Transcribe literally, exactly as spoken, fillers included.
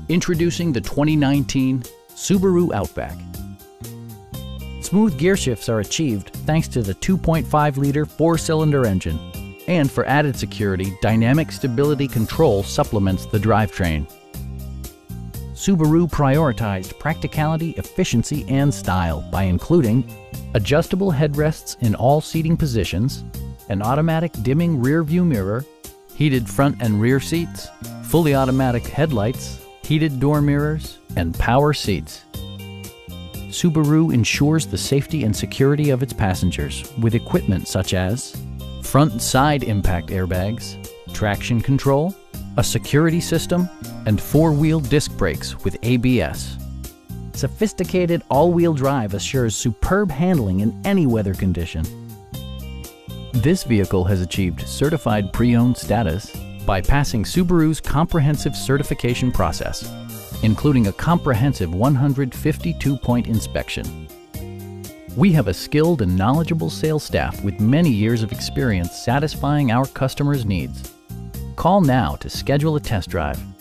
Introducing the twenty nineteen Subaru Outback. Smooth gear shifts are achieved thanks to the two point five liter four-cylinder engine. And for added security, dynamic stability control supplements the drivetrain. Subaru prioritized practicality, efficiency, and style by including adjustable headrests in all seating positions, an automatic dimming rear-view mirror, heated front and rear seats, fully automatic headlights, heated door mirrors, and power seats. Subaru ensures the safety and security of its passengers with equipment such as front and side impact airbags, traction control, a security system, and four-wheel disc brakes with A B S. Sophisticated all-wheel drive assures superb handling in any weather condition. This vehicle has achieved certified pre-owned status by passing Subaru's comprehensive certification process, including a comprehensive one hundred fifty-two point inspection. We have a skilled and knowledgeable sales staff with many years of experience satisfying our customers' needs. Call now to schedule a test drive.